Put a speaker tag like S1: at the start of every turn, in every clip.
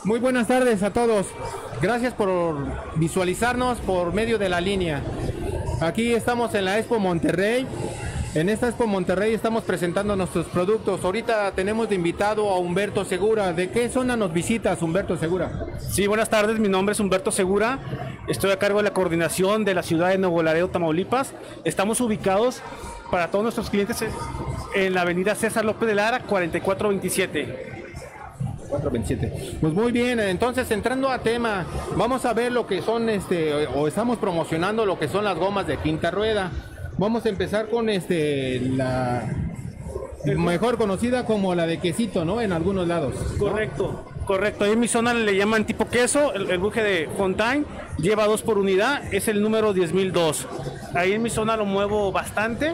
S1: Muy buenas tardes a todos. Gracias por visualizarnos por medio de la línea. Aquí estamos en la Expo Monterrey. En esta Expo Monterrey estamos presentando nuestros productos. Ahorita tenemos de invitado a Humberto Segura. ¿De qué zona nos visitas, Humberto Segura?
S2: Sí, buenas tardes. Mi nombre es Humberto Segura. Estoy a cargo de la coordinación de la ciudad de Nuevo Laredo, Tamaulipas. Estamos ubicados para todos nuestros clientes en la avenida César López de Lara, 4427.
S1: 427. Pues muy bien, entonces entrando a tema, vamos a ver lo que son o estamos promocionando lo que son las gomas de quinta rueda. Vamos a empezar con la mejor conocida como la de quesito, ¿no? En algunos lados, ¿no?
S2: Correcto. Ahí en mi zona le llaman tipo queso, el buje de Fontaine, lleva 2 por unidad, es el número 10.002. Ahí en mi zona lo muevo bastante.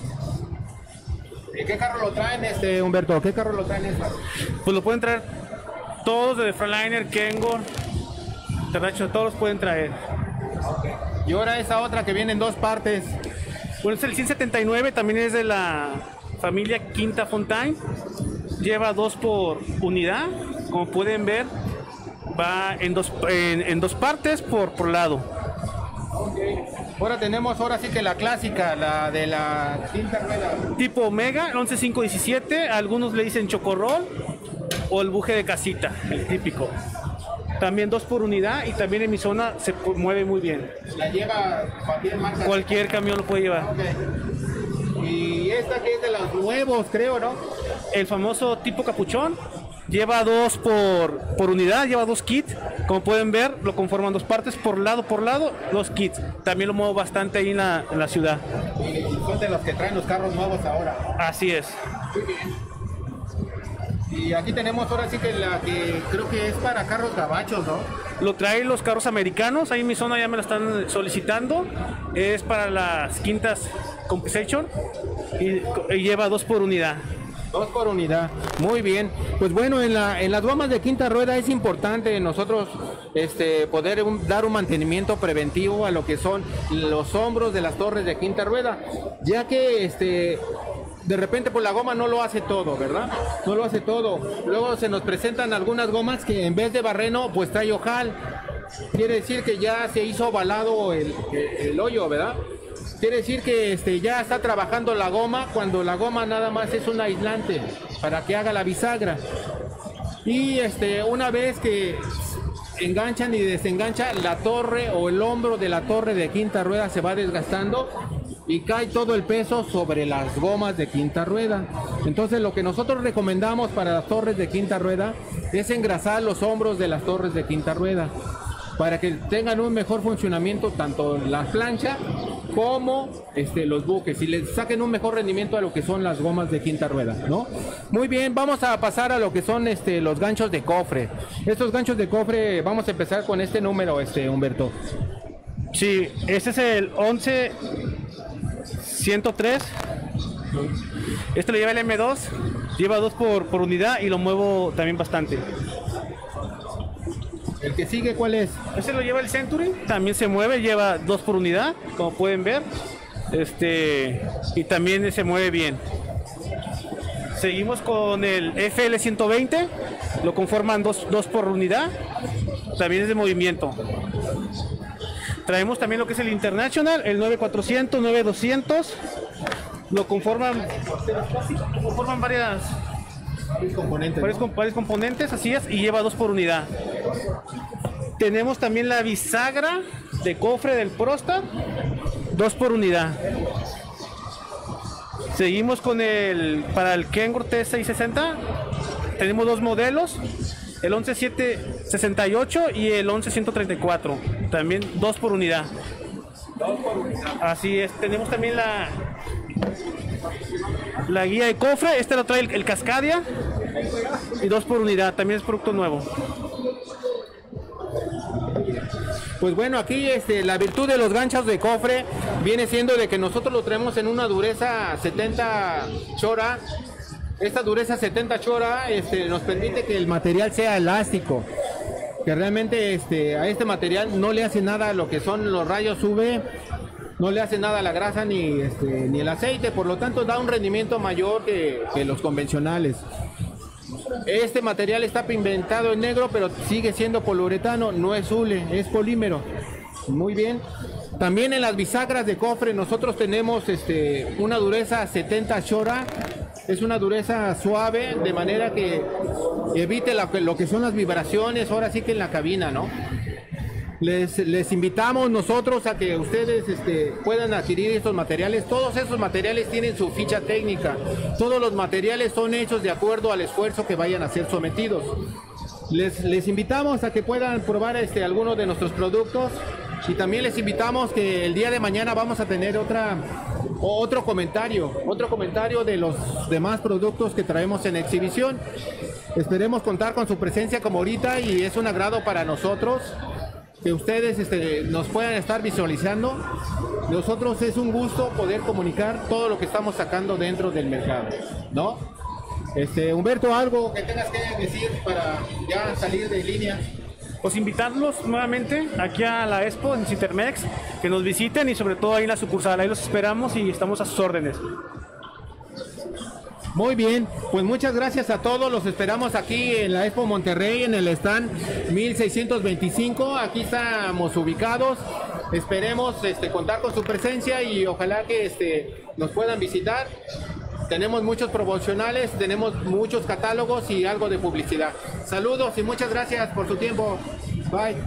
S1: ¿Qué carro lo traen, Humberto? ¿Qué carro lo traen esta?
S2: Pues lo pueden traer todos, de Freightliner, Kenworth, Terracho, todos los pueden traer.
S1: Okay. Y ahora esa otra que viene en dos partes.
S2: Bueno, es el 179, también es de la familia Quinta Fontaine. Lleva 2 por unidad, como pueden ver, va en dos partes por lado.
S1: Okay. Ahora sí que la clásica, la de la quinta rueda.
S2: Tipo Omega, el 11517, algunos le dicen chocorrol o el buje de casita, el típico. También 2 por unidad y también en mi zona se mueve muy bien.
S1: ¿La lleva cualquier marca?
S2: Cualquier camión lo puede llevar.
S1: Okay. Y esta que es de los nuevos, creo, ¿no?
S2: El famoso tipo capuchón. Lleva 2 por unidad, lleva 2 kits. Como pueden ver, lo conforman 2 partes, por lado, 2 kits. También lo muevo bastante ahí en la ciudad.
S1: Y son de los que traen los carros nuevos ahora.
S2: Así es.
S1: Muy bien. Y aquí tenemos ahora sí que la que creo que es para carros gabachos, ¿no?
S2: Lo traen los carros americanos, ahí en mi zona ya me la están solicitando. Es para las quintas Compensation y lleva 2 por unidad.
S1: 2 por unidad, muy bien. Pues bueno, en las gomas de quinta rueda es importante nosotros poder dar un mantenimiento preventivo a lo que son los hombros de las torres de quinta rueda, ya que de repente pues la goma no lo hace todo, ¿verdad? No lo hace todo. Luego se nos presentan algunas gomas que en vez de barreno pues trae ojal. Quiere decir que ya se hizo ovalado el hoyo, ¿verdad? Quiere decir que ya está trabajando la goma cuando la goma nada más es un aislante para que haga la bisagra. Y una vez que enganchan y desenganchan la torre o el hombro de la torre de quinta rueda se va desgastando y cae todo el peso sobre las gomas de quinta rueda. Entonces lo que nosotros recomendamos para las torres de quinta rueda es engrasar los hombros de las torres de quinta rueda para que tengan un mejor funcionamiento tanto la plancha como los buques y les saquen un mejor rendimiento a lo que son las gomas de quinta rueda, ¿no? Muy bien, vamos a pasar a lo que son los ganchos de cofre. Estos ganchos de cofre, vamos a empezar con este número, Humberto.
S2: Sí, este es el 11103. Este lo lleva el M2, lleva 2 por unidad y lo muevo también bastante.
S1: ¿El que sigue cuál es?
S2: Este lo lleva el Century, también se mueve, lleva 2 por unidad, como pueden ver. Y también se mueve bien. Seguimos con el FL120, lo conforman 2 por unidad, también es de movimiento. Traemos también lo que es el International, el 9400, 9200, lo conforman varios componentes, así es, y lleva 2 por unidad. Tenemos también la bisagra de cofre del Prosta, 2 por unidad. Seguimos con para el Kenworth T660, tenemos 2 modelos, el 11768 y el 11134, también 2 por unidad. Así es, tenemos también la guía de cofre, lo trae el Cascadia y 2 por unidad, también es producto nuevo.
S1: Pues bueno, aquí la virtud de los ganchos de cofre viene siendo de que nosotros lo traemos en una dureza 70 chora. Esta dureza 70 chora nos permite que el material sea elástico, que realmente a este material no le hace nada a lo que son los rayos UV, no le hace nada a la grasa ni el aceite, por lo tanto da un rendimiento mayor que los convencionales. Este material está pigmentado en negro, pero sigue siendo poliuretano, no es hule, es polímero. Muy bien. También en las bisagras de cofre nosotros tenemos una dureza 70 Shora. Es una dureza suave, de manera que evite lo que son las vibraciones, ahora sí que en la cabina, ¿no? Les invitamos nosotros a que ustedes puedan adquirir estos materiales. Todos esos materiales tienen su ficha técnica. Todos los materiales son hechos de acuerdo al esfuerzo que vayan a ser sometidos. Les invitamos a que puedan probar algunos de nuestros productos, y también les invitamos que el día de mañana vamos a tener otro comentario de los demás productos que traemos en exhibición. Esperemos contar con su presencia como ahorita, y es un agrado para nosotros que ustedes nos puedan estar visualizando. Nosotros es un gusto poder comunicar todo lo que estamos sacando dentro del mercado, ¿no? Humberto, algo que tengas que decir para ya salir de línea.
S2: Pues invitarlos nuevamente aquí a la Expo en Cintermex, que nos visiten, y sobre todo ahí en la sucursal, ahí los esperamos y estamos a sus órdenes.
S1: Muy bien, pues muchas gracias a todos, los esperamos aquí en la Expo Monterrey, en el stand 1625, aquí estamos ubicados, esperemos contar con su presencia y ojalá que nos puedan visitar. Tenemos muchos promocionales, tenemos muchos catálogos y algo de publicidad. Saludos y muchas gracias por su tiempo. Bye.